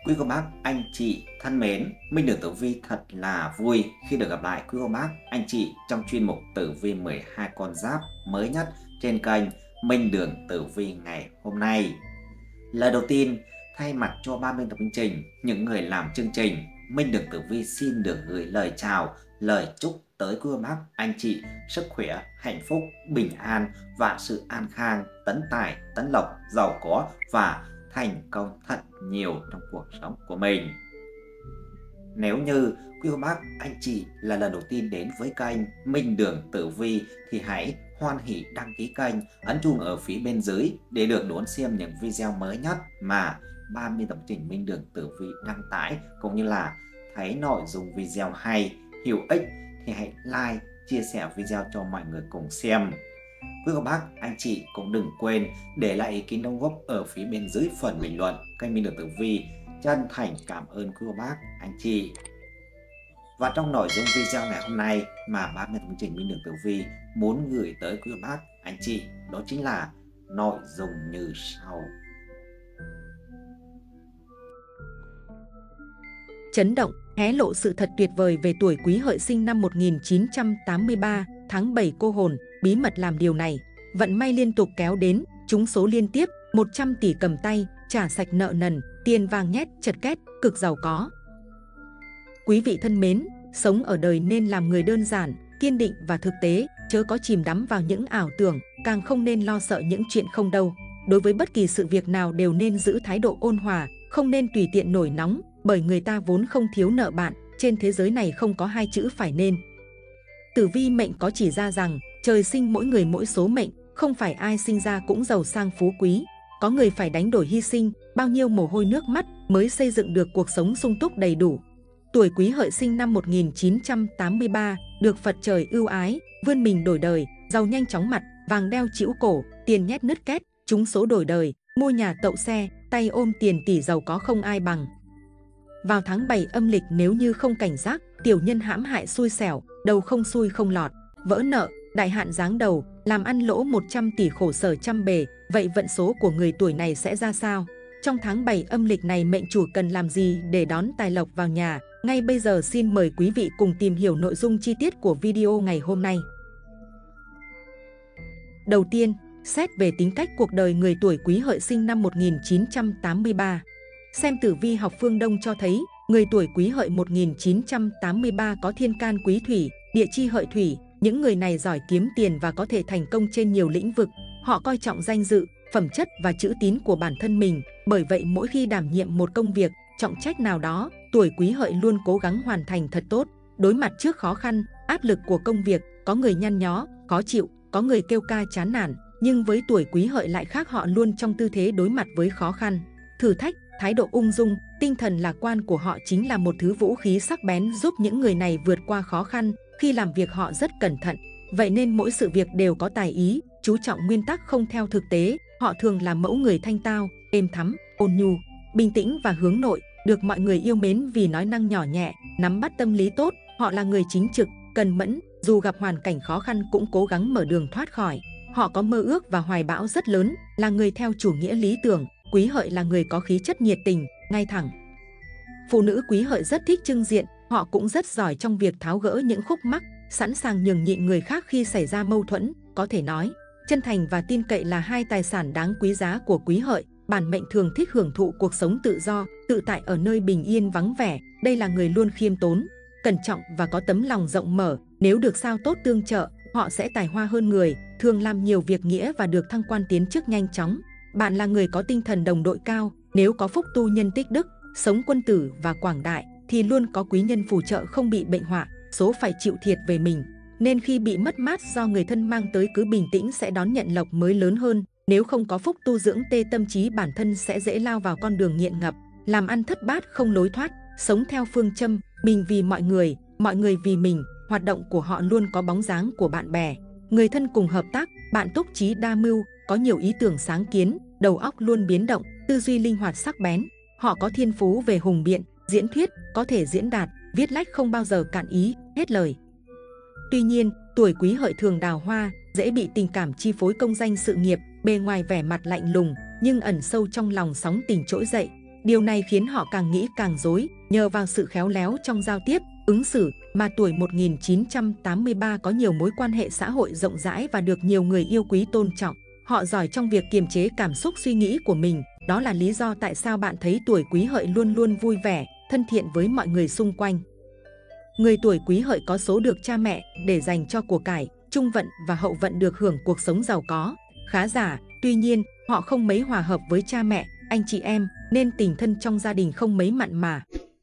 Quý cô bác, anh chị thân mến, Minh Đường Tử Vi thật là vui khi được gặp lại quý cô bác, anh chị trong chuyên mục Tử Vi 12 con giáp mới nhất trên kênh Minh Đường Tử Vi ngày hôm nay. Lời đầu tiên, thay mặt cho ban biên tập chương trình, những người làm chương trình, Minh Đường Tử Vi xin được gửi lời chào, lời chúc tới quý cô bác, anh chị sức khỏe, hạnh phúc, bình an, vạn sự an khang, tấn tài, tấn lộc, giàu có và thành công thật nhiều trong cuộc sống của mình. Nếu như quý cô bác, anh chị là lần đầu tiên đến với kênh Minh Đường Tử Vi thì hãy hoan hỉ đăng ký kênh, ấn chuông ở phía bên dưới để được đón xem những video mới nhất mà ban biên tập trình Minh Đường Tử Vi đăng tải, cũng như là thấy nội dung video hay, hữu ích thì hãy like, chia sẻ video cho mọi người cùng xem. Quý cô bác, anh chị cũng đừng quên để lại ý kiến đóng góp ở phía bên dưới phần bình luận kênh Minh Đường Tử Vi. Chân thành cảm ơn quý cô bác, anh chị. Và trong nội dung video ngày hôm nay mà ban biên tập chương trình Minh Đường Tử Vi muốn gửi tới quý cô bác, anh chị, đó chính là nội dung như sau. Chấn động, hé lộ sự thật tuyệt vời về tuổi Quý Hợi sinh năm 1983, tháng 7 cô hồn, bí mật làm điều này. Vận may liên tục kéo đến, trúng số liên tiếp, 100 tỷ cầm tay, trả sạch nợ nần, tiền vàng nhét, chật két, cực giàu có. Quý vị thân mến, sống ở đời nên làm người đơn giản, kiên định và thực tế, chớ có chìm đắm vào những ảo tưởng, càng không nên lo sợ những chuyện không đâu. Đối với bất kỳ sự việc nào đều nên giữ thái độ ôn hòa, không nên tùy tiện nổi nóng, bởi người ta vốn không thiếu nợ bạn, trên thế giới này không có hai chữ phải nên. Tử vi mệnh có chỉ ra rằng, trời sinh mỗi người mỗi số mệnh, không phải ai sinh ra cũng giàu sang phú quý. Có người phải đánh đổi hy sinh, bao nhiêu mồ hôi nước mắt mới xây dựng được cuộc sống sung túc đầy đủ. Tuổi Quý Hợi sinh năm 1983, được Phật trời ưu ái, vươn mình đổi đời, giàu nhanh chóng mặt, vàng đeo trĩu cổ, tiền nhét nứt két, trúng số đổi đời, mua nhà tậu xe, tay ôm tiền tỷ, giàu có không ai bằng. Vào tháng 7 âm lịch nếu như không cảnh giác, tiểu nhân hãm hại xui xẻo, đầu không xuôi không lọt, vỡ nợ, đại hạn giáng đầu, làm ăn lỗ 100 tỷ, khổ sở trăm bề. Vậy vận số của người tuổi này sẽ ra sao? Trong tháng 7 âm lịch này mệnh chủ cần làm gì để đón tài lộc vào nhà? Ngay bây giờ xin mời quý vị cùng tìm hiểu nội dung chi tiết của video ngày hôm nay. Đầu tiên, xét về tính cách cuộc đời người tuổi Quý Hợi sinh năm 1983. Xem tử vi học phương Đông cho thấy, người tuổi Quý Hợi 1983 có thiên can quý thủy, địa chi hợi thủy. Những người này giỏi kiếm tiền và có thể thành công trên nhiều lĩnh vực. Họ coi trọng danh dự, phẩm chất và chữ tín của bản thân mình. Bởi vậy mỗi khi đảm nhiệm một công việc, trọng trách nào đó, tuổi Quý Hợi luôn cố gắng hoàn thành thật tốt. Đối mặt trước khó khăn, áp lực của công việc, có người nhăn nhó, khó chịu, có người kêu ca chán nản. Nhưng với tuổi Quý Hợi lại khác, họ luôn trong tư thế đối mặt với khó khăn, thử thách. Thái độ ung dung, tinh thần lạc quan của họ chính là một thứ vũ khí sắc bén giúp những người này vượt qua khó khăn. Khi làm việc họ rất cẩn thận, vậy nên mỗi sự việc đều có tài ý, chú trọng nguyên tắc không theo thực tế. Họ thường là mẫu người thanh tao, êm thắm, ôn nhu, bình tĩnh và hướng nội, được mọi người yêu mến vì nói năng nhỏ nhẹ, nắm bắt tâm lý tốt. Họ là người chính trực, cần mẫn, dù gặp hoàn cảnh khó khăn cũng cố gắng mở đường thoát khỏi. Họ có mơ ước và hoài bão rất lớn, là người theo chủ nghĩa lý tưởng. Quý Hợi là người có khí chất nhiệt tình, ngay thẳng. Phụ nữ Quý Hợi rất thích trưng diện, họ cũng rất giỏi trong việc tháo gỡ những khúc mắc, sẵn sàng nhường nhịn người khác khi xảy ra mâu thuẫn. Có thể nói, chân thành và tin cậy là hai tài sản đáng quý giá của Quý Hợi. Bản mệnh thường thích hưởng thụ cuộc sống tự do, tự tại ở nơi bình yên vắng vẻ. Đây là người luôn khiêm tốn, cẩn trọng và có tấm lòng rộng mở. Nếu được sao tốt tương trợ, họ sẽ tài hoa hơn người, thường làm nhiều việc nghĩa và được thăng quan tiến chức nhanh chóng. Bạn là người có tinh thần đồng đội cao, nếu có phúc tu nhân tích đức, sống quân tử và quảng đại, thì luôn có quý nhân phù trợ không bị bệnh họa, số phải chịu thiệt về mình. Nên khi bị mất mát do người thân mang tới cứ bình tĩnh sẽ đón nhận lộc mới lớn hơn. Nếu không có phúc tu dưỡng tê tâm trí, bản thân sẽ dễ lao vào con đường nghiện ngập, làm ăn thất bát không lối thoát, sống theo phương châm mình vì mọi người vì mình. Hoạt động của họ luôn có bóng dáng của bạn bè, người thân cùng hợp tác. Bạn túc trí đa mưu, có nhiều ý tưởng sáng kiến, đầu óc luôn biến động, tư duy linh hoạt sắc bén. Họ có thiên phú về hùng biện, diễn thuyết, có thể diễn đạt, viết lách không bao giờ cạn ý, hết lời. Tuy nhiên, tuổi Quý Hợi thường đào hoa, dễ bị tình cảm chi phối công danh sự nghiệp. Bề ngoài vẻ mặt lạnh lùng, nhưng ẩn sâu trong lòng sóng tình trỗi dậy. Điều này khiến họ càng nghĩ càng rối, nhờ vào sự khéo léo trong giao tiếp, ứng xử mà tuổi 1983 có nhiều mối quan hệ xã hội rộng rãi và được nhiều người yêu quý tôn trọng. Họ giỏi trong việc kiềm chế cảm xúc suy nghĩ của mình. Đó là lý do tại sao bạn thấy tuổi Quý Hợi luôn luôn vui vẻ, thân thiện với mọi người xung quanh. Người tuổi Quý Hợi có số được cha mẹ để dành cho của cải, trung vận và hậu vận được hưởng cuộc sống giàu có, khá giả. Tuy nhiên, họ không mấy hòa hợp với cha mẹ, anh chị em, nên tình thân trong gia đình không mấy mặn mà.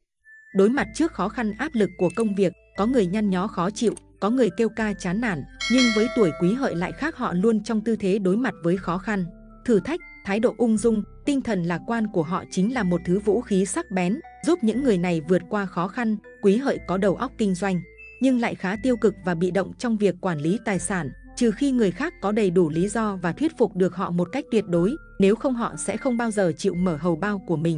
Đối mặt trước khó khăn áp lực của công việc, có người nhăn nhó khó chịu, có người kêu ca chán nản, nhưng với tuổi Quý Hợi lại khác, họ luôn trong tư thế đối mặt với khó khăn, thử thách. Thái độ ung dung, tinh thần lạc quan của họ chính là một thứ vũ khí sắc bén, giúp những người này vượt qua khó khăn. Quý Hợi có đầu óc kinh doanh, nhưng lại khá tiêu cực và bị động trong việc quản lý tài sản, trừ khi người khác có đầy đủ lý do và thuyết phục được họ một cách tuyệt đối, nếu không họ sẽ không bao giờ chịu mở hầu bao của mình.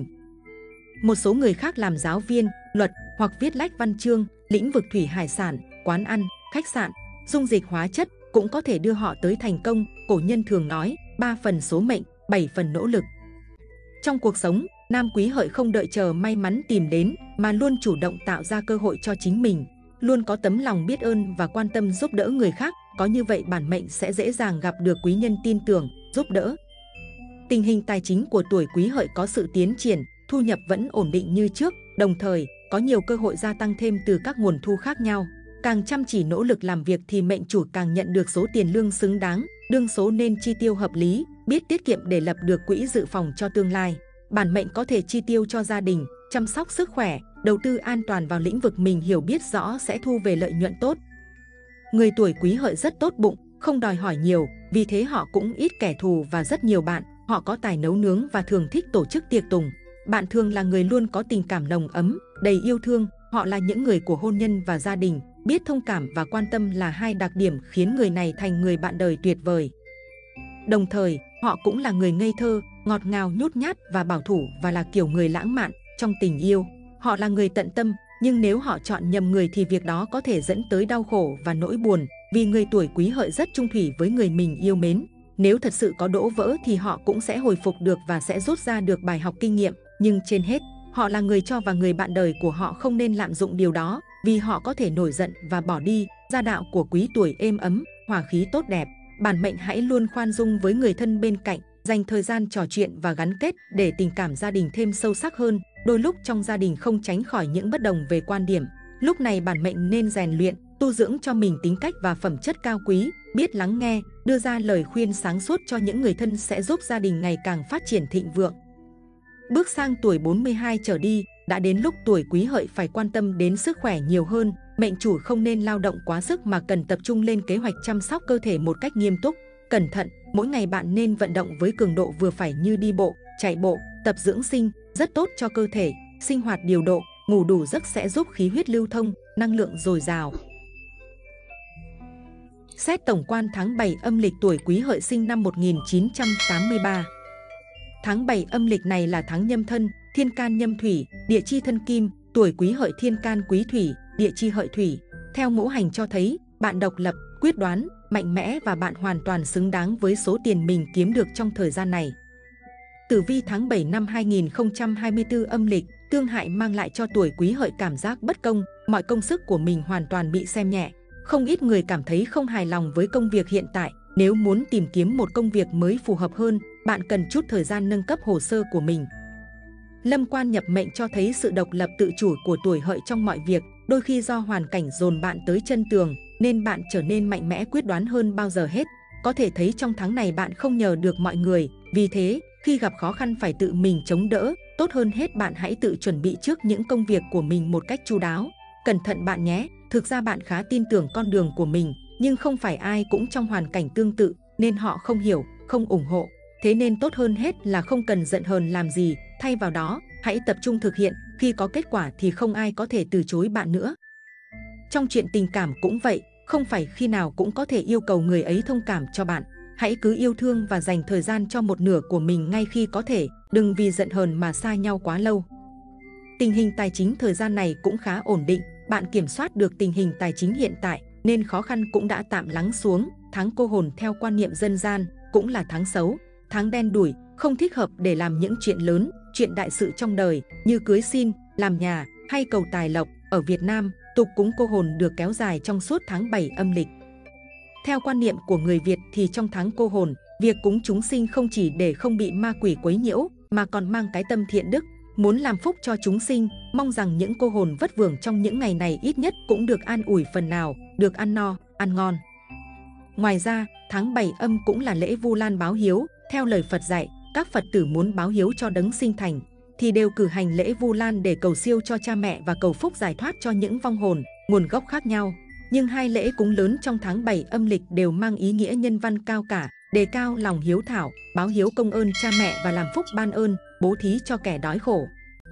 Một số người khác làm giáo viên, luật hoặc viết lách văn chương, lĩnh vực thủy hải sản, quán ăn, khách sạn, dung dịch hóa chất cũng có thể đưa họ tới thành công. Cổ nhân thường nói, 3 phần số mệnh, 7 phần nỗ lực. Trong cuộc sống, nam Quý Hợi không đợi chờ may mắn tìm đến mà luôn chủ động tạo ra cơ hội cho chính mình, luôn có tấm lòng biết ơn và quan tâm giúp đỡ người khác. Có như vậy bản mệnh sẽ dễ dàng gặp được quý nhân tin tưởng, giúp đỡ. Tình hình tài chính của tuổi Quý Hợi có sự tiến triển, thu nhập vẫn ổn định như trước, đồng thời có nhiều cơ hội gia tăng thêm từ các nguồn thu khác nhau. Càng chăm chỉ nỗ lực làm việc thì mệnh chủ càng nhận được số tiền lương xứng đáng, đương số nên chi tiêu hợp lý, biết tiết kiệm để lập được quỹ dự phòng cho tương lai. Bản mệnh có thể chi tiêu cho gia đình, chăm sóc sức khỏe, đầu tư an toàn vào lĩnh vực mình hiểu biết rõ sẽ thu về lợi nhuận tốt. Người tuổi Quý Hợi rất tốt bụng, không đòi hỏi nhiều, vì thế họ cũng ít kẻ thù và rất nhiều bạn. Họ có tài nấu nướng và thường thích tổ chức tiệc tùng. Bạn thường là người luôn có tình cảm nồng ấm, đầy yêu thương. Họ là những người của hôn nhân và gia đình, biết thông cảm và quan tâm là hai đặc điểm khiến người này thành người bạn đời tuyệt vời. Đồng thời, họ cũng là người ngây thơ, ngọt ngào, nhút nhát và bảo thủ, và là kiểu người lãng mạn trong tình yêu. Họ là người tận tâm, nhưng nếu họ chọn nhầm người thì việc đó có thể dẫn tới đau khổ và nỗi buồn, vì người tuổi Quý Hợi rất chung thủy với người mình yêu mến. Nếu thật sự có đổ vỡ thì họ cũng sẽ hồi phục được và sẽ rút ra được bài học kinh nghiệm. Nhưng trên hết, họ là người cho và người bạn đời của họ không nên lạm dụng điều đó, vì họ có thể nổi giận và bỏ đi. Gia đạo của quý tuổi êm ấm, hòa khí tốt đẹp. Bản mệnh hãy luôn khoan dung với người thân bên cạnh, dành thời gian trò chuyện và gắn kết để tình cảm gia đình thêm sâu sắc hơn. Đôi lúc trong gia đình không tránh khỏi những bất đồng về quan điểm. Lúc này bản mệnh nên rèn luyện, tu dưỡng cho mình tính cách và phẩm chất cao quý, biết lắng nghe, đưa ra lời khuyên sáng suốt cho những người thân sẽ giúp gia đình ngày càng phát triển thịnh vượng. Bước sang tuổi 42 trở đi, đã đến lúc tuổi Quý Hợi phải quan tâm đến sức khỏe nhiều hơn. Mệnh chủ không nên lao động quá sức mà cần tập trung lên kế hoạch chăm sóc cơ thể một cách nghiêm túc, cẩn thận. Mỗi ngày bạn nên vận động với cường độ vừa phải như đi bộ, chạy bộ, tập dưỡng sinh, rất tốt cho cơ thể. Sinh hoạt điều độ, ngủ đủ giấc sẽ giúp khí huyết lưu thông, năng lượng dồi dào. Xét tổng quan tháng 7 âm lịch tuổi Quý Hợi sinh năm 1983. Tháng 7 âm lịch này là tháng Nhâm Thân, thiên can Nhâm Thủy, địa chi Thân Kim. Tuổi Quý Hợi thiên can Quý Thủy, địa chi Hợi Thủy. Theo ngũ hành cho thấy, bạn độc lập, quyết đoán, mạnh mẽ và bạn hoàn toàn xứng đáng với số tiền mình kiếm được trong thời gian này. Tử vi tháng 7 năm 2024 âm lịch, tương hại mang lại cho tuổi Quý Hợi cảm giác bất công, mọi công sức của mình hoàn toàn bị xem nhẹ. Không ít người cảm thấy không hài lòng với công việc hiện tại. Nếu muốn tìm kiếm một công việc mới phù hợp hơn, bạn cần chút thời gian nâng cấp hồ sơ của mình. Lâm quan nhập mệnh cho thấy sự độc lập tự chủ của tuổi Hợi trong mọi việc, đôi khi do hoàn cảnh dồn bạn tới chân tường, nên bạn trở nên mạnh mẽ quyết đoán hơn bao giờ hết. Có thể thấy trong tháng này bạn không nhờ được mọi người, vì thế, khi gặp khó khăn phải tự mình chống đỡ, tốt hơn hết bạn hãy tự chuẩn bị trước những công việc của mình một cách chu đáo. Cẩn thận bạn nhé, thực ra bạn khá tin tưởng con đường của mình, nhưng không phải ai cũng trong hoàn cảnh tương tự, nên họ không hiểu, không ủng hộ. Thế nên tốt hơn hết là không cần giận hờn làm gì, thay vào đó, hãy tập trung thực hiện, khi có kết quả thì không ai có thể từ chối bạn nữa. Trong chuyện tình cảm cũng vậy, không phải khi nào cũng có thể yêu cầu người ấy thông cảm cho bạn. Hãy cứ yêu thương và dành thời gian cho một nửa của mình ngay khi có thể, đừng vì giận hờn mà xa nhau quá lâu. Tình hình tài chính thời gian này cũng khá ổn định, bạn kiểm soát được tình hình tài chính hiện tại, nên khó khăn cũng đã tạm lắng xuống. Tháng Cô Hồn theo quan niệm dân gian, cũng là tháng xấu. tháng đen đủi, không thích hợp để làm những chuyện lớn, chuyện đại sự trong đời như cưới xin, làm nhà hay cầu tài lộc. Ở Việt Nam, tục cúng cô hồn được kéo dài trong suốt tháng 7 âm lịch. Theo quan niệm của người Việt thì trong tháng cô hồn, việc cúng chúng sinh không chỉ để không bị ma quỷ quấy nhiễu mà còn mang cái tâm thiện đức, muốn làm phúc cho chúng sinh, mong rằng những cô hồn vất vưởng trong những ngày này ít nhất cũng được an ủi phần nào, được ăn no, ăn ngon. Ngoài ra, tháng 7 âm cũng là lễ Vu Lan báo hiếu. Theo lời Phật dạy, các Phật tử muốn báo hiếu cho đấng sinh thành thì đều cử hành lễ Vu Lan để cầu siêu cho cha mẹ và cầu phúc giải thoát cho những vong hồn, nguồn gốc khác nhau. Nhưng hai lễ cúng lớn trong tháng 7 âm lịch đều mang ý nghĩa nhân văn cao cả, đề cao lòng hiếu thảo, báo hiếu công ơn cha mẹ và làm phúc ban ơn, bố thí cho kẻ đói khổ.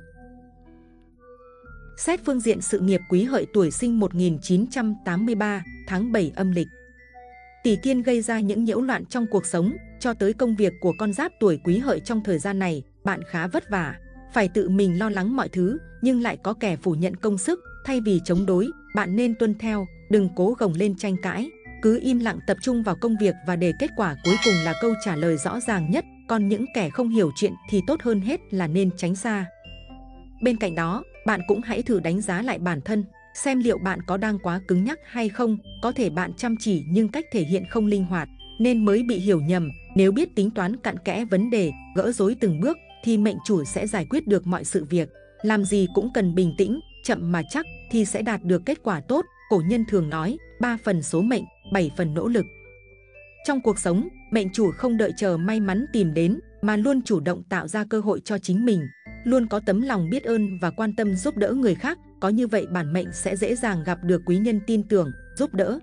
Xét phương diện sự nghiệp, Quý Hợi tuổi sinh 1983, tháng 7 âm lịch. Tỷ Kiên gây ra những nhiễu loạn trong cuộc sống, cho tới công việc của con giáp tuổi Quý Hợi trong thời gian này, bạn khá vất vả, phải tự mình lo lắng mọi thứ, nhưng lại có kẻ phủ nhận công sức. Thay vì chống đối, bạn nên tuân theo, đừng cố gồng lên tranh cãi, cứ im lặng tập trung vào công việc và để kết quả cuối cùng là câu trả lời rõ ràng nhất. Còn những kẻ không hiểu chuyện thì tốt hơn hết là nên tránh xa. Bên cạnh đó, bạn cũng hãy thử đánh giá lại bản thân, xem liệu bạn có đang quá cứng nhắc hay không. Có thể bạn chăm chỉ nhưng cách thể hiện không linh hoạt, nên mới bị hiểu nhầm. Nếu biết tính toán cặn kẽ vấn đề, gỡ rối từng bước, thì mệnh chủ sẽ giải quyết được mọi sự việc. Làm gì cũng cần bình tĩnh, chậm mà chắc thì sẽ đạt được kết quả tốt. Cổ nhân thường nói, 3 phần số mệnh, 7 phần nỗ lực. Trong cuộc sống, mệnh chủ không đợi chờ may mắn tìm đến, mà luôn chủ động tạo ra cơ hội cho chính mình. Luôn có tấm lòng biết ơn và quan tâm giúp đỡ người khác. Có như vậy bản mệnh sẽ dễ dàng gặp được quý nhân tin tưởng, giúp đỡ.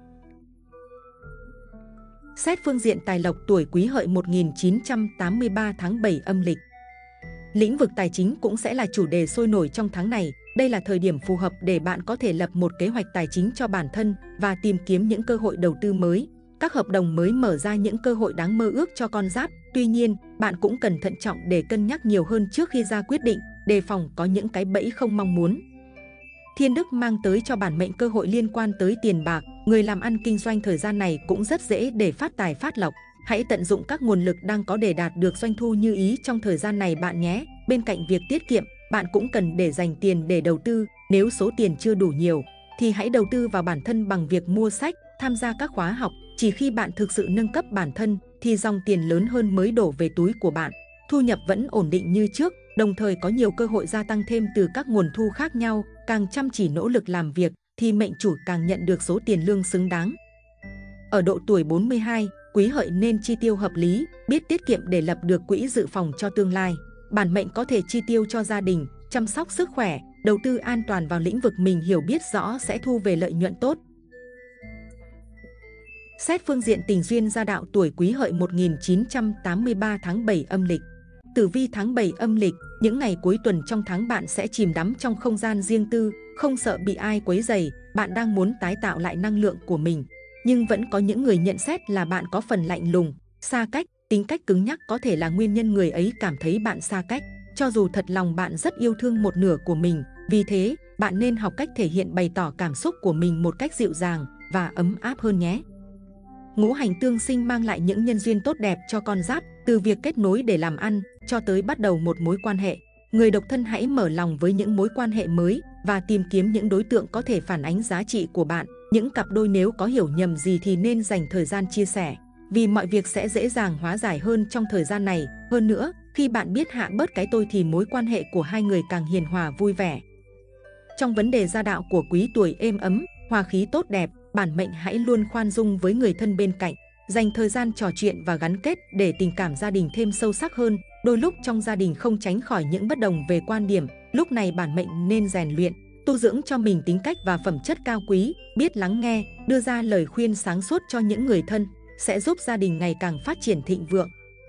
Xét phương diện tài lộc, tuổi Quý Hợi 1983, tháng 7 âm lịch. Lĩnh vực tài chính cũng sẽ là chủ đề sôi nổi trong tháng này. Đây là thời điểm phù hợp để bạn có thể lập một kế hoạch tài chính cho bản thân và tìm kiếm những cơ hội đầu tư mới. Các hợp đồng mới mở ra những cơ hội đáng mơ ước cho con giáp. Tuy nhiên, bạn cũng cần thận trọng để cân nhắc nhiều hơn trước khi ra quyết định, đề phòng có những cái bẫy không mong muốn. Thiên đức mang tới cho bản mệnh cơ hội liên quan tới tiền bạc. Người làm ăn kinh doanh thời gian này cũng rất dễ để phát tài phát lộc. Hãy tận dụng các nguồn lực đang có để đạt được doanh thu như ý trong thời gian này bạn nhé. Bên cạnh việc tiết kiệm, bạn cũng cần để dành tiền để đầu tư. Nếu số tiền chưa đủ nhiều, thì hãy đầu tư vào bản thân bằng việc mua sách, tham gia các khóa học. Chỉ khi bạn thực sự nâng cấp bản thân, thì dòng tiền lớn hơn mới đổ về túi của bạn. Thu nhập vẫn ổn định như trước, đồng thời có nhiều cơ hội gia tăng thêm từ các nguồn thu khác nhau. Càng chăm chỉ nỗ lực làm việc, thì mệnh chủ càng nhận được số tiền lương xứng đáng. Ở độ tuổi 42, Quý Hợi nên chi tiêu hợp lý, biết tiết kiệm để lập được quỹ dự phòng cho tương lai. Bản mệnh có thể chi tiêu cho gia đình, chăm sóc sức khỏe, đầu tư an toàn vào lĩnh vực mình hiểu biết rõ sẽ thu về lợi nhuận tốt. Xét phương diện tình duyên gia đạo, tuổi Quý Hợi 1983, tháng 7 âm lịch. Tử vi tháng 7 âm lịch, những ngày cuối tuần trong tháng bạn sẽ chìm đắm trong không gian riêng tư, không sợ bị ai quấy rầy. Bạn đang muốn tái tạo lại năng lượng của mình, nhưng vẫn có những người nhận xét là bạn có phần lạnh lùng, xa cách. Tính cách cứng nhắc có thể là nguyên nhân người ấy cảm thấy bạn xa cách, cho dù thật lòng bạn rất yêu thương một nửa của mình. Vì thế, bạn nên học cách thể hiện, bày tỏ cảm xúc của mình một cách dịu dàng và ấm áp hơn nhé. Ngũ hành tương sinh mang lại những nhân duyên tốt đẹp cho con giáp, từ việc kết nối để làm ăn cho tới bắt đầu một mối quan hệ. Người độc thân hãy mở lòng với những mối quan hệ mới và tìm kiếm những đối tượng có thể phản ánh giá trị của bạn. Những cặp đôi nếu có hiểu nhầm gì thì nên dành thời gian chia sẻ, vì mọi việc sẽ dễ dàng hóa giải hơn trong thời gian này. Hơn nữa, khi bạn biết hạ bớt cái tôi thì mối quan hệ của hai người càng hiền hòa vui vẻ. Trong vấn đề gia đạo của Quý tuổi êm ấm, hòa khí tốt đẹp, bản mệnh hãy luôn khoan dung với người thân bên cạnh, dành thời gian trò chuyện và gắn kết để tình cảm gia đình thêm sâu sắc hơn. Đôi lúc trong gia đình không tránh khỏi những bất đồng về quan điểm, lúc này bản mệnh nên rèn luyện, tu dưỡng cho mình tính cách và phẩm chất cao quý, biết lắng nghe, đưa ra lời khuyên sáng suốt cho những người thân, sẽ giúp gia đình ngày càng phát triển thịnh vượng.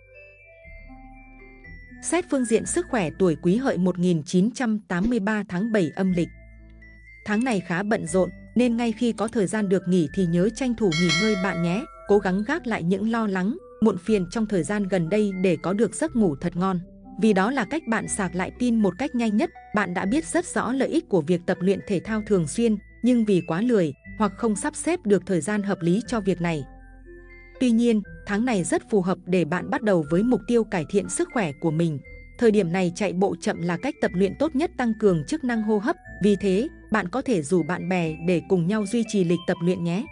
Xét phương diện sức khỏe, tuổi Quý Hợi 1983, tháng 7 âm lịch. Tháng này khá bận rộn, nên ngay khi có thời gian được nghỉ thì nhớ tranh thủ nghỉ ngơi bạn nhé. Cố gắng gác lại những lo lắng, muộn phiền trong thời gian gần đây để có được giấc ngủ thật ngon, vì đó là cách bạn sạc lại pin một cách nhanh nhất. Bạn đã biết rất rõ lợi ích của việc tập luyện thể thao thường xuyên, nhưng vì quá lười hoặc không sắp xếp được thời gian hợp lý cho việc này. Tuy nhiên, tháng này rất phù hợp để bạn bắt đầu với mục tiêu cải thiện sức khỏe của mình. Thời điểm này chạy bộ chậm là cách tập luyện tốt nhất tăng cường chức năng hô hấp, vì thế bạn có thể rủ bạn bè để cùng nhau duy trì lịch tập luyện nhé.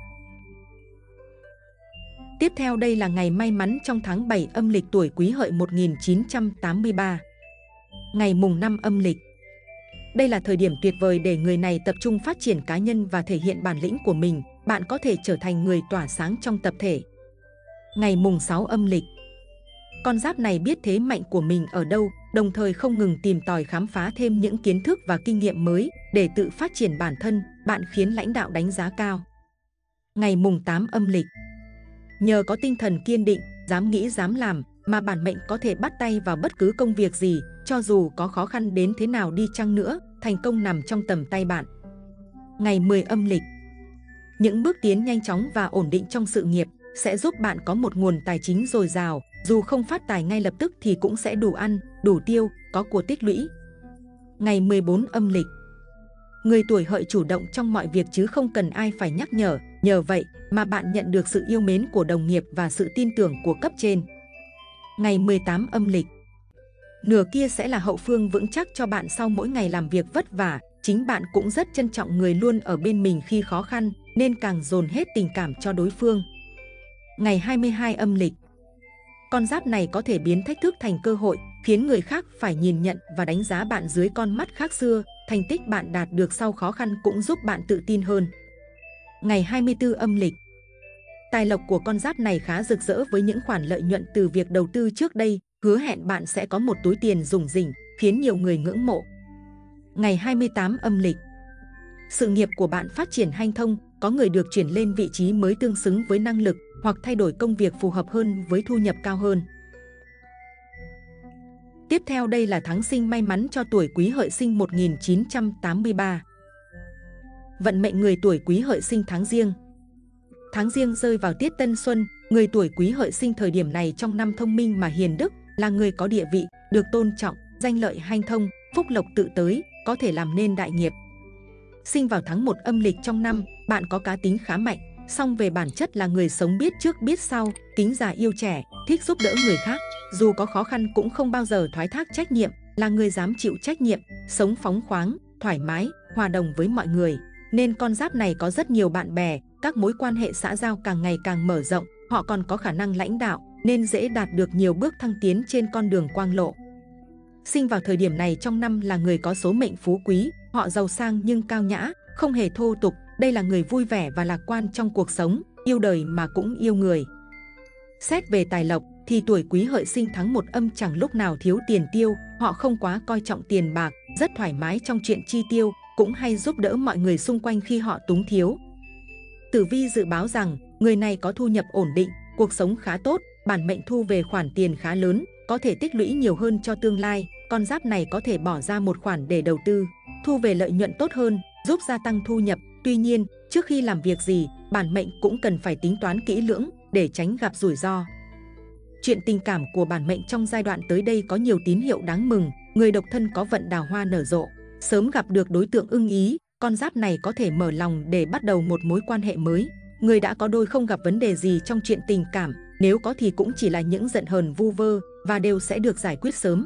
Tiếp theo đây là ngày may mắn trong tháng 7 âm lịch tuổi Quý Hợi 1983. Ngày mùng 5 âm lịch. Đây là thời điểm tuyệt vời để người này tập trung phát triển cá nhân và thể hiện bản lĩnh của mình. Bạn có thể trở thành người tỏa sáng trong tập thể. Ngày mùng 6 âm lịch. Con giáp này biết thế mạnh của mình ở đâu, đồng thời không ngừng tìm tòi khám phá thêm những kiến thức và kinh nghiệm mới để tự phát triển bản thân. Bạn khiến lãnh đạo đánh giá cao. Ngày mùng 8 âm lịch. Nhờ có tinh thần kiên định, dám nghĩ dám làm mà bản mệnh có thể bắt tay vào bất cứ công việc gì, cho dù có khó khăn đến thế nào đi chăng nữa, thành công nằm trong tầm tay bạn. Ngày 10 âm lịch. Những bước tiến nhanh chóng và ổn định trong sự nghiệp sẽ giúp bạn có một nguồn tài chính dồi dào, dù không phát tài ngay lập tức thì cũng sẽ đủ ăn, đủ tiêu, có của tích lũy. Ngày 14 âm lịch. Người tuổi Hợi chủ động trong mọi việc chứ không cần ai phải nhắc nhở, nhờ vậy mà bạn nhận được sự yêu mến của đồng nghiệp và sự tin tưởng của cấp trên. Ngày 18 âm lịch. Nửa kia sẽ là hậu phương vững chắc cho bạn sau mỗi ngày làm việc vất vả. Chính bạn cũng rất trân trọng người luôn ở bên mình khi khó khăn, nên càng dồn hết tình cảm cho đối phương. Ngày 22 âm lịch. Con giáp này có thể biến thách thức thành cơ hội, khiến người khác phải nhìn nhận và đánh giá bạn dưới con mắt khác xưa. Thành tích bạn đạt được sau khó khăn cũng giúp bạn tự tin hơn. Ngày 24 âm lịch. Tài lộc của con giáp này khá rực rỡ với những khoản lợi nhuận từ việc đầu tư trước đây, hứa hẹn bạn sẽ có một túi tiền rủng rỉnh, khiến nhiều người ngưỡng mộ. Ngày 28 âm lịch. Sự nghiệp của bạn phát triển hanh thông, có người được chuyển lên vị trí mới tương xứng với năng lực, hoặc thay đổi công việc phù hợp hơn với thu nhập cao hơn. Tiếp theo đây là tháng sinh may mắn cho tuổi Quý Hợi sinh 1983. Vận mệnh người tuổi Quý Hợi sinh tháng Giêng. Tháng Giêng rơi vào tiết Tân Xuân, người tuổi Quý Hợi sinh thời điểm này trong năm thông minh mà hiền đức, là người có địa vị, được tôn trọng, danh lợi hanh thông, phúc lộc tự tới, có thể làm nên đại nghiệp. Sinh vào tháng 1 âm lịch trong năm, bạn có cá tính khá mạnh, song về bản chất là người sống biết trước biết sau, kính già yêu trẻ, thích giúp đỡ người khác. Dù có khó khăn cũng không bao giờ thoái thác trách nhiệm, là người dám chịu trách nhiệm, sống phóng khoáng, thoải mái, hòa đồng với mọi người. Nên con giáp này có rất nhiều bạn bè, các mối quan hệ xã giao càng ngày càng mở rộng, họ còn có khả năng lãnh đạo, nên dễ đạt được nhiều bước thăng tiến trên con đường quang lộ. Sinh vào thời điểm này trong năm là người có số mệnh phú quý, họ giàu sang nhưng cao nhã, không hề thô tục. Đây là người vui vẻ và lạc quan trong cuộc sống, yêu đời mà cũng yêu người. Xét về tài lộc thì tuổi Quý Hợi sinh tháng 1 âm chẳng lúc nào thiếu tiền tiêu, họ không quá coi trọng tiền bạc, rất thoải mái trong chuyện chi tiêu, cũng hay giúp đỡ mọi người xung quanh khi họ túng thiếu. Tử vi dự báo rằng người này có thu nhập ổn định, cuộc sống khá tốt, bản mệnh thu về khoản tiền khá lớn, có thể tích lũy nhiều hơn cho tương lai. Con giáp này có thể bỏ ra một khoản để đầu tư, thu về lợi nhuận tốt hơn, giúp gia tăng thu nhập. Tuy nhiên, trước khi làm việc gì, bản mệnh cũng cần phải tính toán kỹ lưỡng để tránh gặp rủi ro. Chuyện tình cảm của bản mệnh trong giai đoạn tới đây có nhiều tín hiệu đáng mừng. Người độc thân có vận đào hoa nở rộ, sớm gặp được đối tượng ưng ý. Con giáp này có thể mở lòng để bắt đầu một mối quan hệ mới. Người đã có đôi không gặp vấn đề gì trong chuyện tình cảm, nếu có thì cũng chỉ là những giận hờn vu vơ và đều sẽ được giải quyết sớm.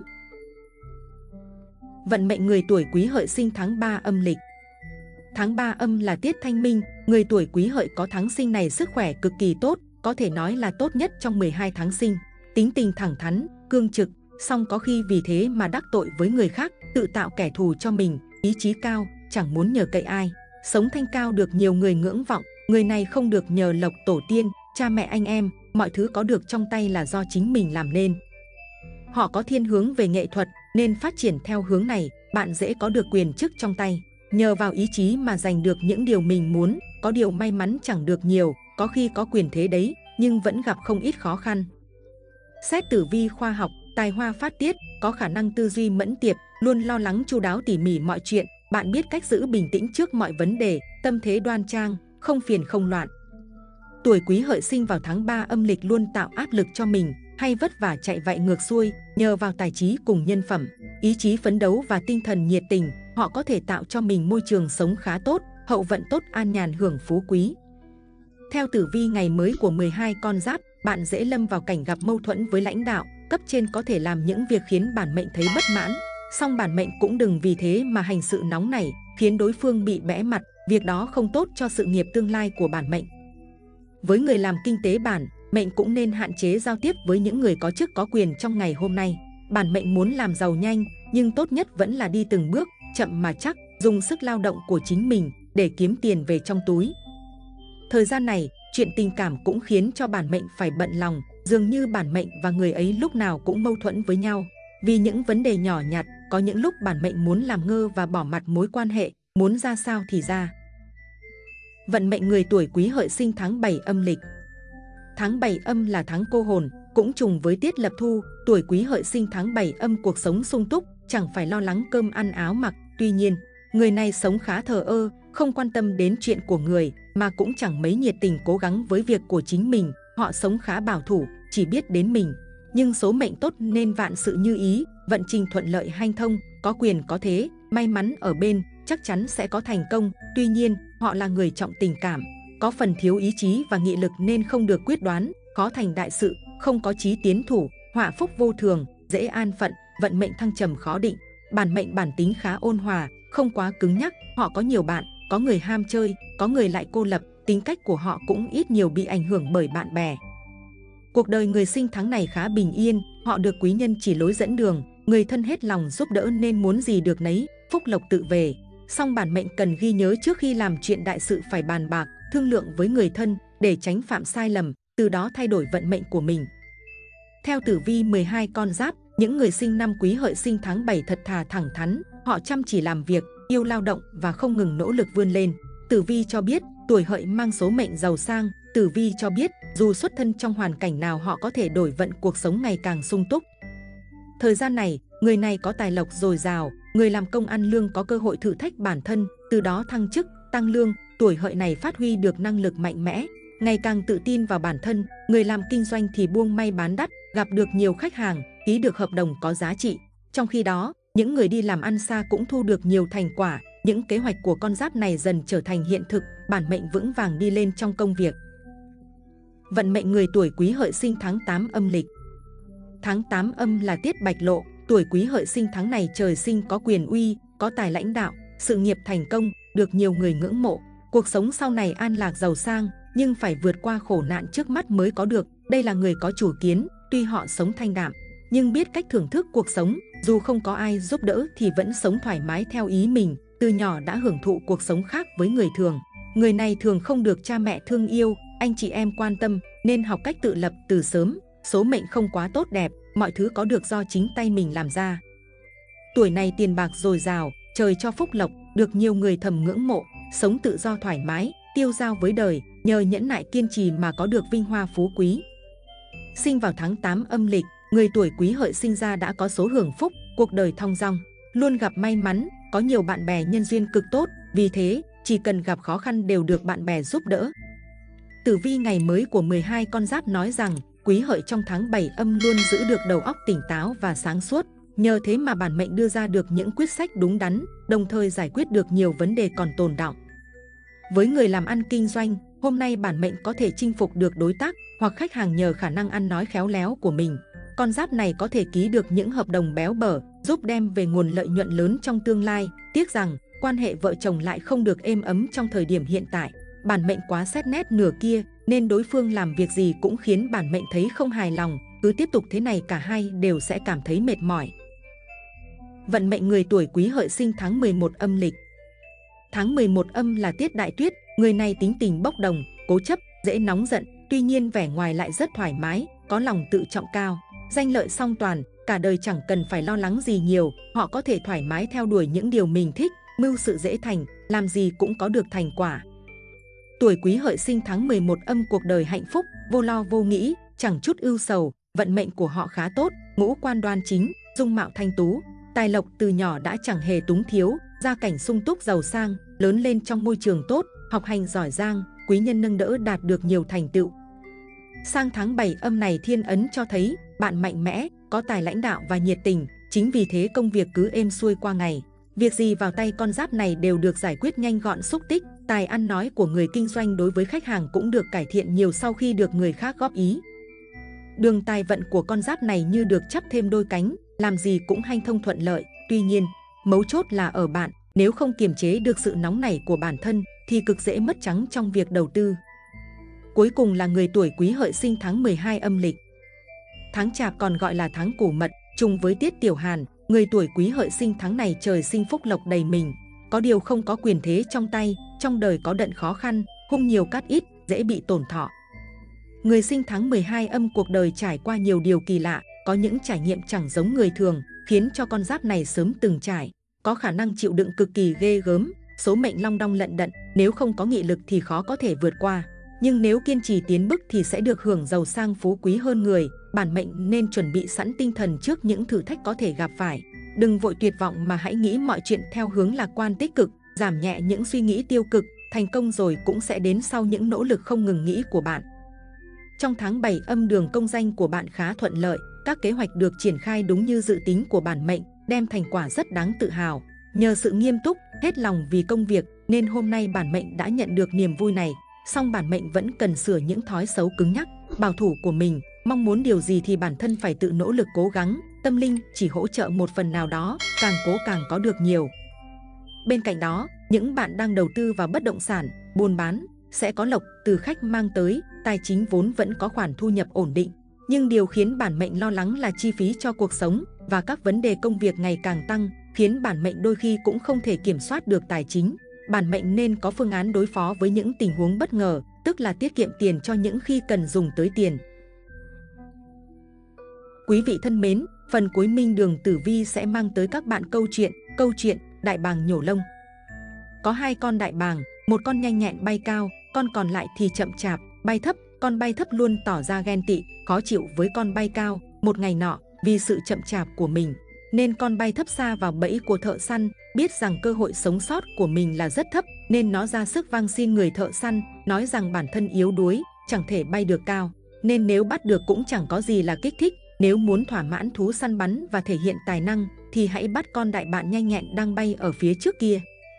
Vận mệnh người tuổi Quý Hợi sinh tháng 3 âm lịch. Tháng 3 âm là tiết thanh minh, người tuổi Quý Hợi có tháng sinh này sức khỏe cực kỳ tốt, có thể nói là tốt nhất trong 12 tháng sinh. Tính tình thẳng thắn, cương trực, song có khi vì thế mà đắc tội với người khác, tự tạo kẻ thù cho mình, ý chí cao, chẳng muốn nhờ cậy ai. Sống thanh cao được nhiều người ngưỡng vọng, người này không được nhờ lộc tổ tiên, cha mẹ anh em, mọi thứ có được trong tay là do chính mình làm nên. Họ có thiên hướng về nghệ thuật nên phát triển theo hướng này, bạn dễ có được quyền chức trong tay. Nhờ vào ý chí mà giành được những điều mình muốn, có điều may mắn chẳng được nhiều, có khi có quyền thế đấy, nhưng vẫn gặp không ít khó khăn. Xét tử vi khoa học, tài hoa phát tiết, có khả năng tư duy mẫn tiệp, luôn lo lắng chu đáo tỉ mỉ mọi chuyện, bạn biết cách giữ bình tĩnh trước mọi vấn đề, tâm thế đoan trang, không phiền không loạn. Tuổi Quý Hợi sinh vào tháng 3 âm lịch luôn tạo áp lực cho mình, hay vất vả chạy vạy ngược xuôi, nhờ vào tài trí cùng nhân phẩm, ý chí phấn đấu và tinh thần nhiệt tình, họ có thể tạo cho mình môi trường sống khá tốt, hậu vận tốt an nhàn hưởng phú quý. Theo tử vi ngày mới của 12 con giáp, bạn dễ lâm vào cảnh gặp mâu thuẫn với lãnh đạo, cấp trên có thể làm những việc khiến bản mệnh thấy bất mãn. Song bản mệnh cũng đừng vì thế mà hành sự nóng nảy, khiến đối phương bị bẽ mặt, việc đó không tốt cho sự nghiệp tương lai của bản mệnh. Với người làm kinh tế bản mệnh cũng nên hạn chế giao tiếp với những người có chức có quyền trong ngày hôm nay. Bản mệnh muốn làm giàu nhanh, nhưng tốt nhất vẫn là đi từng bước, chậm mà chắc, dùng sức lao động của chính mình để kiếm tiền về trong túi. Thời gian này, chuyện tình cảm cũng khiến cho bản mệnh phải bận lòng, dường như bản mệnh và người ấy lúc nào cũng mâu thuẫn với nhau. Vì những vấn đề nhỏ nhặt, có những lúc bản mệnh muốn làm ngơ và bỏ mặt mối quan hệ, muốn ra sao thì ra. Vận mệnh người tuổi Quý Hợi sinh tháng 7 âm lịch. Tháng 7 âm là tháng cô hồn, cũng trùng với tiết lập thu. Tuổi Quý Hợi sinh tháng 7 âm cuộc sống sung túc, chẳng phải lo lắng cơm ăn áo mặc. Tuy nhiên, người này sống khá thờ ơ, không quan tâm đến chuyện của người, mà cũng chẳng mấy nhiệt tình cố gắng với việc của chính mình. Họ sống khá bảo thủ, chỉ biết đến mình. Nhưng số mệnh tốt nên vạn sự như ý, vận trình thuận lợi hanh thông, có quyền có thế, may mắn ở bên, chắc chắn sẽ có thành công. Tuy nhiên, họ là người trọng tình cảm, có phần thiếu ý chí và nghị lực nên không được quyết đoán, khó thành đại sự, không có chí tiến thủ, họa phúc vô thường, dễ an phận, vận mệnh thăng trầm khó định. Bản mệnh bản tính khá ôn hòa, không quá cứng nhắc, họ có nhiều bạn, có người ham chơi, có người lại cô lập, tính cách của họ cũng ít nhiều bị ảnh hưởng bởi bạn bè. Cuộc đời người sinh tháng này khá bình yên, họ được quý nhân chỉ lối dẫn đường, người thân hết lòng giúp đỡ nên muốn gì được nấy, phúc lộc tự về. Song bản mệnh cần ghi nhớ trước khi làm chuyện đại sự phải bàn bạc, thương lượng với người thân để tránh phạm sai lầm, từ đó thay đổi vận mệnh của mình. Theo tử vi 12 con giáp, những người sinh năm Quý Hợi sinh tháng 7 thật thà thẳng thắn, họ chăm chỉ làm việc, yêu lao động và không ngừng nỗ lực vươn lên. Tử vi cho biết, tuổi Hợi mang số mệnh giàu sang. Tử vi cho biết, dù xuất thân trong hoàn cảnh nào họ có thể đổi vận cuộc sống ngày càng sung túc. Thời gian này, người này có tài lộc dồi dào, người làm công ăn lương có cơ hội thử thách bản thân, từ đó thăng chức, tăng lương. Tuổi Hợi này phát huy được năng lực mạnh mẽ, ngày càng tự tin vào bản thân. Người làm kinh doanh thì buông may bán đắt, gặp được nhiều khách hàng, ký được hợp đồng có giá trị. Trong khi đó, những người đi làm ăn xa cũng thu được nhiều thành quả. Những kế hoạch của con giáp này dần trở thành hiện thực, bản mệnh vững vàng đi lên trong công việc. Vận mệnh người tuổi Quý Hợi sinh tháng 8 âm lịch. Tháng 8 âm là tiết bạch lộ, tuổi Quý Hợi sinh tháng này trời sinh có quyền uy, có tài lãnh đạo, sự nghiệp thành công, được nhiều người ngưỡng mộ. Cuộc sống sau này an lạc giàu sang, nhưng phải vượt qua khổ nạn trước mắt mới có được. Đây là người có chủ kiến, tuy họ sống thanh đạm, nhưng biết cách thưởng thức cuộc sống, dù không có ai giúp đỡ thì vẫn sống thoải mái theo ý mình. Từ nhỏ đã hưởng thụ cuộc sống khác với người thường. Người này thường không được cha mẹ thương yêu, anh chị em quan tâm, nên học cách tự lập từ sớm. Số mệnh không quá tốt đẹp, mọi thứ có được do chính tay mình làm ra. Tuổi này tiền bạc dồi dào, trời cho phúc lộc, được nhiều người thầm ngưỡng mộ, sống tự do thoải mái, tiêu dao với đời, nhờ nhẫn nại kiên trì mà có được vinh hoa phú quý. Sinh vào tháng 8 âm lịch, người tuổi Quý Hợi sinh ra đã có số hưởng phúc, cuộc đời thong dong, luôn gặp may mắn, có nhiều bạn bè nhân duyên cực tốt, vì thế chỉ cần gặp khó khăn đều được bạn bè giúp đỡ. Tử vi ngày mới của 12 con giáp nói rằng Quý Hợi trong tháng 7 âm luôn giữ được đầu óc tỉnh táo và sáng suốt, nhờ thế mà bản mệnh đưa ra được những quyết sách đúng đắn, đồng thời giải quyết được nhiều vấn đề còn tồn đọng. Với người làm ăn kinh doanh, hôm nay bản mệnh có thể chinh phục được đối tác hoặc khách hàng nhờ khả năng ăn nói khéo léo của mình. Con giáp này có thể ký được những hợp đồng béo bở, giúp đem về nguồn lợi nhuận lớn trong tương lai. Tiếc rằng, quan hệ vợ chồng lại không được êm ấm trong thời điểm hiện tại. Bản mệnh quá xét nét nửa kia, nên đối phương làm việc gì cũng khiến bản mệnh thấy không hài lòng. Cứ tiếp tục thế này cả hai đều sẽ cảm thấy mệt mỏi. Vận mệnh người tuổi Quý Hợi sinh tháng 11 âm lịch. Tháng 11 âm là tiết đại tuyết, người này tính tình bốc đồng, cố chấp, dễ nóng giận, tuy nhiên vẻ ngoài lại rất thoải mái, có lòng tự trọng cao, danh lợi song toàn, cả đời chẳng cần phải lo lắng gì nhiều, họ có thể thoải mái theo đuổi những điều mình thích, mưu sự dễ thành, làm gì cũng có được thành quả. Tuổi Quý Hợi sinh tháng 11 âm cuộc đời hạnh phúc, vô lo vô nghĩ, chẳng chút ưu sầu, vận mệnh của họ khá tốt, ngũ quan đoan chính, dung mạo thanh tú, tài lộc từ nhỏ đã chẳng hề túng thiếu, gia cảnh sung túc giàu sang, lớn lên trong môi trường tốt, học hành giỏi giang, quý nhân nâng đỡ đạt được nhiều thành tựu. Sang tháng 7 âm này thiên ấn cho thấy bạn mạnh mẽ, có tài lãnh đạo và nhiệt tình, chính vì thế công việc cứ êm xuôi qua ngày. Việc gì vào tay con giáp này đều được giải quyết nhanh gọn xúc tích, tài ăn nói của người kinh doanh đối với khách hàng cũng được cải thiện nhiều sau khi được người khác góp ý. Đường tài vận của con giáp này như được chắp thêm đôi cánh, làm gì cũng hanh thông thuận lợi. Tuy nhiên, mấu chốt là ở bạn, nếu không kiềm chế được sự nóng nảy của bản thân thì cực dễ mất trắng trong việc đầu tư. Cuối cùng là người tuổi Quý Hợi sinh tháng 12 âm lịch. Tháng Chạp còn gọi là tháng Củ Mật, trùng với tiết Tiểu Hàn, người tuổi Quý Hợi sinh tháng này trời sinh phúc lộc đầy mình, có điều không có quyền thế trong tay, trong đời có đận khó khăn, hung nhiều cát ít, dễ bị tổn thọ. Người sinh tháng 12 âm cuộc đời trải qua nhiều điều kỳ lạ, có những trải nghiệm chẳng giống người thường, khiến cho con giáp này sớm từng trải, có khả năng chịu đựng cực kỳ ghê gớm, số mệnh long đong lận đận, nếu không có nghị lực thì khó có thể vượt qua. Nhưng nếu kiên trì tiến bước thì sẽ được hưởng giàu sang phú quý hơn người, bản mệnh nên chuẩn bị sẵn tinh thần trước những thử thách có thể gặp phải. Đừng vội tuyệt vọng mà hãy nghĩ mọi chuyện theo hướng lạc quan tích cực, giảm nhẹ những suy nghĩ tiêu cực, thành công rồi cũng sẽ đến sau những nỗ lực không ngừng nghỉ của bạn. Trong tháng 7 âm đường công danh của bạn khá thuận lợi, các kế hoạch được triển khai đúng như dự tính của bản mệnh, đem thành quả rất đáng tự hào. Nhờ sự nghiêm túc, hết lòng vì công việc nên hôm nay bản mệnh đã nhận được niềm vui này. Song bản mệnh vẫn cần sửa những thói xấu cứng nhắc, bảo thủ của mình, mong muốn điều gì thì bản thân phải tự nỗ lực cố gắng, tâm linh chỉ hỗ trợ một phần nào đó, càng cố càng có được nhiều. Bên cạnh đó, những bạn đang đầu tư vào bất động sản, buôn bán, sẽ có lộc từ khách mang tới, tài chính vốn vẫn có khoản thu nhập ổn định. Nhưng điều khiến bản mệnh lo lắng là chi phí cho cuộc sống và các vấn đề công việc ngày càng tăng, khiến bản mệnh đôi khi cũng không thể kiểm soát được tài chính. Bản mệnh nên có phương án đối phó với những tình huống bất ngờ, tức là tiết kiệm tiền cho những khi cần dùng tới tiền. Quý vị thân mến, phần cuối Minh Đường Tử Vi sẽ mang tới các bạn câu chuyện đại bàng nhổ lông. Có hai con đại bàng, một con nhanh nhẹn bay cao, con còn lại thì chậm chạp, bay thấp. Con bay thấp luôn tỏ ra ghen tị, khó chịu với con bay cao. Một ngày nọ, vì sự chậm chạp của mình, nên con bay thấp xa vào bẫy của thợ săn, biết rằng cơ hội sống sót của mình là rất thấp, nên nó ra sức van xin người thợ săn, nói rằng bản thân yếu đuối, chẳng thể bay được cao, nên nếu bắt được cũng chẳng có gì là kích thích. Nếu muốn thỏa mãn thú săn bắn và thể hiện tài năng, thì hãy bắt con đại bàng nhanh nhẹn đang bay ở phía trước kia.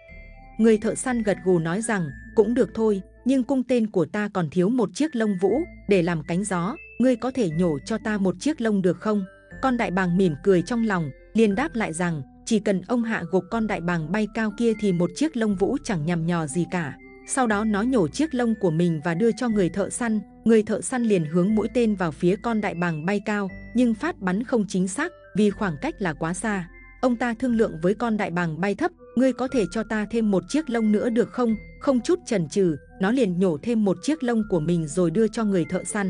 Người thợ săn gật gù nói rằng, cũng được thôi, nhưng cung tên của ta còn thiếu một chiếc lông vũ để làm cánh gió, ngươi có thể nhổ cho ta một chiếc lông được không? Con đại bàng mỉm cười trong lòng, liền đáp lại rằng, chỉ cần ông hạ gục con đại bàng bay cao kia thì một chiếc lông vũ chẳng nhằm nhò gì cả. Sau đó nó nhổ chiếc lông của mình và đưa cho người thợ săn liền hướng mũi tên vào phía con đại bàng bay cao, nhưng phát bắn không chính xác vì khoảng cách là quá xa. Ông ta thương lượng với con đại bàng bay thấp, ngươi có thể cho ta thêm một chiếc lông nữa được không? Không chút chần chừ, nó liền nhổ thêm một chiếc lông của mình rồi đưa cho người thợ săn.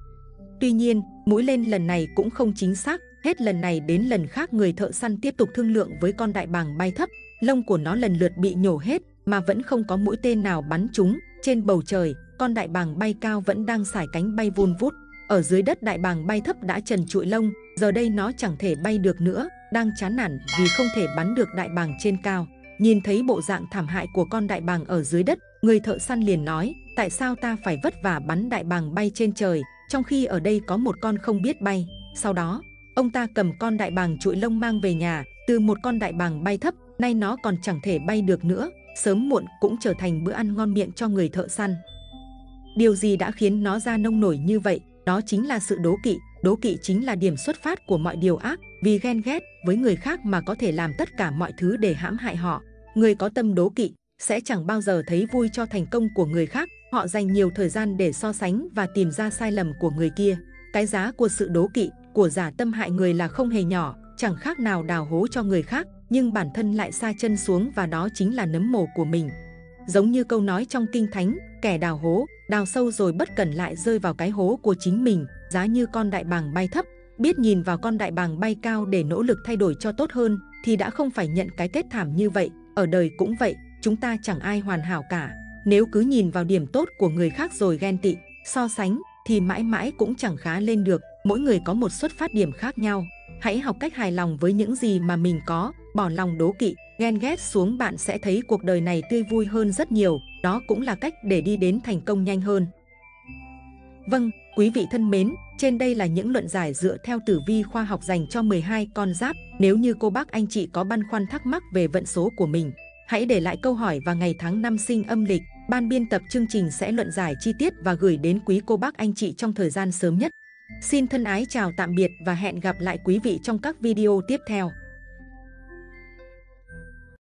Tuy nhiên, mũi lên lần này cũng không chính xác, hết lần này đến lần khác người thợ săn tiếp tục thương lượng với con đại bàng bay thấp, lông của nó lần lượt bị nhổ hết mà vẫn không có mũi tên nào bắn trúng. Trên bầu trời, con đại bàng bay cao vẫn đang sải cánh bay vun vút. Ở dưới đất đại bàng bay thấp đã trần trụi lông, giờ đây nó chẳng thể bay được nữa, đang chán nản vì không thể bắn được đại bàng trên cao. Nhìn thấy bộ dạng thảm hại của con đại bàng ở dưới đất, người thợ săn liền nói, tại sao ta phải vất vả bắn đại bàng bay trên trời, trong khi ở đây có một con không biết bay. Sau đó, ông ta cầm con đại bàng trụi lông mang về nhà, từ một con đại bàng bay thấp, nay nó còn chẳng thể bay được nữa, sớm muộn cũng trở thành bữa ăn ngon miệng cho người thợ săn. Điều gì đã khiến nó ra nông nổi như vậy? Đó chính là sự đố kỵ. Đố kỵ chính là điểm xuất phát của mọi điều ác, vì ghen ghét với người khác mà có thể làm tất cả mọi thứ để hãm hại họ. Người có tâm đố kỵ sẽ chẳng bao giờ thấy vui cho thành công của người khác, họ dành nhiều thời gian để so sánh và tìm ra sai lầm của người kia. Cái giá của sự đố kỵ, của giả tâm hại người là không hề nhỏ, chẳng khác nào đào hố cho người khác, nhưng bản thân lại sa chân xuống và đó chính là nấm mồ của mình. Giống như câu nói trong Kinh Thánh, kẻ đào hố, đào sâu rồi bất cẩn lại rơi vào cái hố của chính mình. Giá như con đại bàng bay thấp, biết nhìn vào con đại bàng bay cao để nỗ lực thay đổi cho tốt hơn, thì đã không phải nhận cái kết thảm như vậy. Ở đời cũng vậy, chúng ta chẳng ai hoàn hảo cả. Nếu cứ nhìn vào điểm tốt của người khác rồi ghen tị, so sánh, thì mãi mãi cũng chẳng khá lên được. Mỗi người có một xuất phát điểm khác nhau. Hãy học cách hài lòng với những gì mà mình có, bỏ lòng đố kỵ, ghen ghét xuống, bạn sẽ thấy cuộc đời này tươi vui hơn rất nhiều. Đó cũng là cách để đi đến thành công nhanh hơn. Vâng, quý vị thân mến, trên đây là những luận giải dựa theo tử vi khoa học dành cho 12 con giáp. Nếu như cô bác anh chị có băn khoăn thắc mắc về vận số của mình, hãy để lại câu hỏi và ngày tháng năm sinh âm lịch. Ban biên tập chương trình sẽ luận giải chi tiết và gửi đến quý cô bác anh chị trong thời gian sớm nhất. Xin thân ái chào tạm biệt và hẹn gặp lại quý vị trong các video tiếp theo.